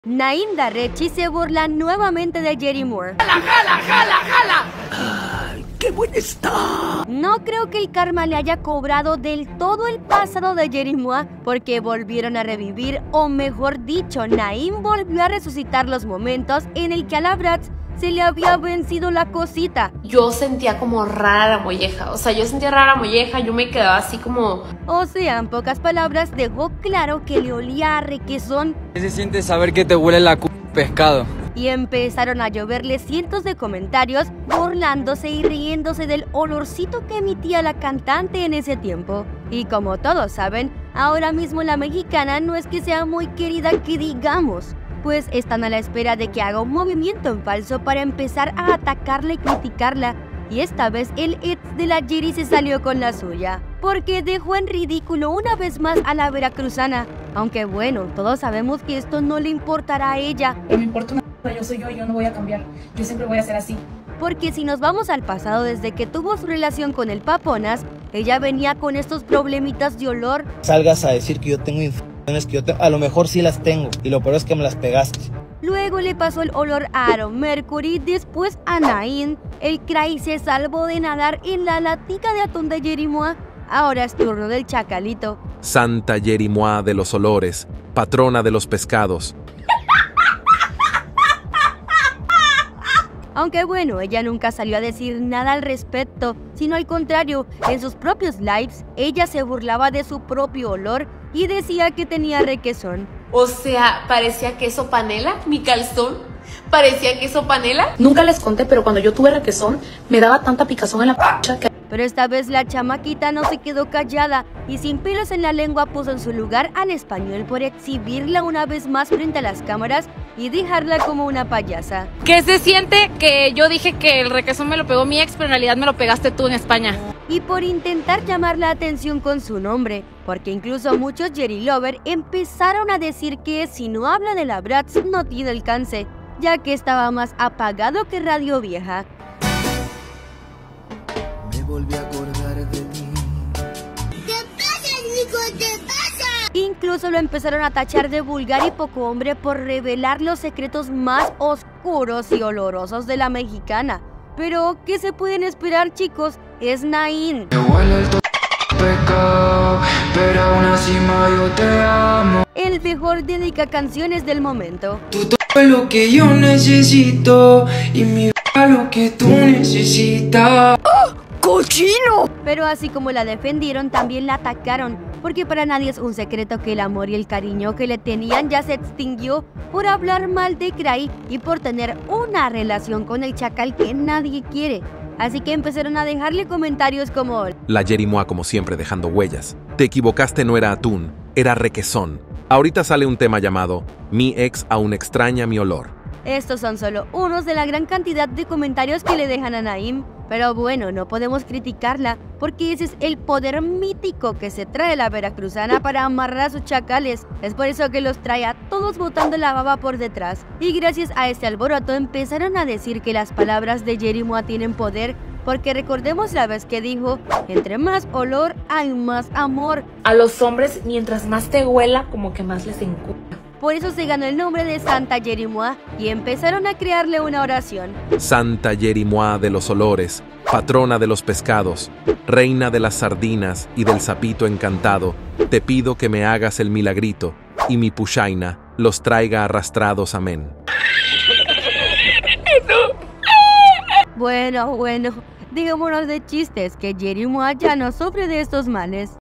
Naim Darrechi se burla nuevamente de Jerry Moore. ¡Jala, jala, jala, jala! ¡Ay, qué buena está! No creo que el karma le haya cobrado del todo el pasado de Jerry Moore, porque volvieron a revivir, o mejor dicho, Naim volvió a resucitar los momentos en el que a la Bratz se le había vencido la cosita. Yo sentía como rara la molleja, yo sentía rara la molleja, yo me quedaba así como... O sea, en pocas palabras, dejó claro que le olía a requesón. ¿Qué se siente saber que te huele la pescado? Y empezaron a lloverle cientos de comentarios burlándose y riéndose del olorcito que emitía la cantante en ese tiempo. Y como todos saben, ahora mismo la mexicana no es que sea muy querida que digamos, pues están a la espera de que haga un movimiento en falso para empezar a atacarla y criticarla. Y esta vez el ex de la Jerry se salió con la suya, porque dejó en ridículo una vez más a la veracruzana. Aunque bueno, todos sabemos que esto no le importará a ella. No me importa una, yo soy yo no voy a cambiar, yo siempre voy a ser así. Porque si nos vamos al pasado, desde que tuvo su relación con el Paponas, ella venía con estos problemitas de olor. Salgas a decir que yo tengo infecciones, a lo mejor sí las tengo, y lo peor es que me las pegaste. Luego le pasó el olor a Aaron Mercury, después a Naim. El Cray se salvó de nadar en la latica de atún de Jerry Moore. Ahora es turno del chacalito. Santa Jerry Moore de los olores, patrona de los pescados. Aunque bueno, ella nunca salió a decir nada al respecto, sino al contrario, en sus propios lives, ella se burlaba de su propio olor y decía que tenía requesón. O sea, parecía queso panela, mi calzón, parecía queso panela. Nunca les conté, pero cuando yo tuve requesón, me daba tanta picazón en la p*** que... Pero esta vez la chamaquita no se quedó callada y sin pelos en la lengua puso en su lugar al español por exhibirla una vez más frente a las cámaras y dejarla como una payasa. ¿Qué se siente que yo dije que el requesón me lo pegó mi ex, pero en realidad me lo pegaste tú en España? Y por intentar llamar la atención con su nombre, porque incluso muchos Jerry Lover empezaron a decir que si no habla de la Bratz no tiene alcance, ya que estaba más apagado que Radio Vieja. Me volví a acordar de ti. ¿Qué pasa, Nico? ¿Qué pasa? Incluso lo empezaron a tachar de vulgar y poco hombre por revelar los secretos más oscuros y olorosos de la mexicana. Pero, ¿qué se pueden esperar, chicos? Es Naim. Me huele el pecado, pero aún así yo te amo. El mejor dedica canciones del momento. Tú todo lo que yo necesito y mi lo que tú necesitas. ¡Oh, cochino! Pero así como la defendieron, también la atacaron, porque para nadie es un secreto que el amor y el cariño que le tenían ya se extinguió por hablar mal de Cray y por tener una relación con el chacal que nadie quiere. Así que empezaron a dejarle comentarios como: La Jerry Moore como siempre dejando huellas. Te equivocaste, no era atún, era requesón. Ahorita sale un tema llamado Mi ex aún extraña mi olor. Estos son solo unos de la gran cantidad de comentarios que le dejan a Naim. Pero bueno, no podemos criticarla, porque ese es el poder mítico que se trae la veracruzana para amarrar a sus chacales. Es por eso que los trae a todos botando la baba por detrás. Y gracias a este alboroto empezaron a decir que las palabras de Jerry Moore tienen poder, porque recordemos la vez que dijo: entre más olor hay más amor. A los hombres, mientras más te huela, como que más les encuentra. Por eso se ganó el nombre de Santa Jerry Moore y empezaron a crearle una oración. Santa Jerry Moore de los olores, patrona de los pescados, reina de las sardinas y del sapito encantado, te pido que me hagas el milagrito y mi pushaina los traiga arrastrados, amén. Bueno, dejémonos de chistes, que Jerry Moore ya no sufre de estos males.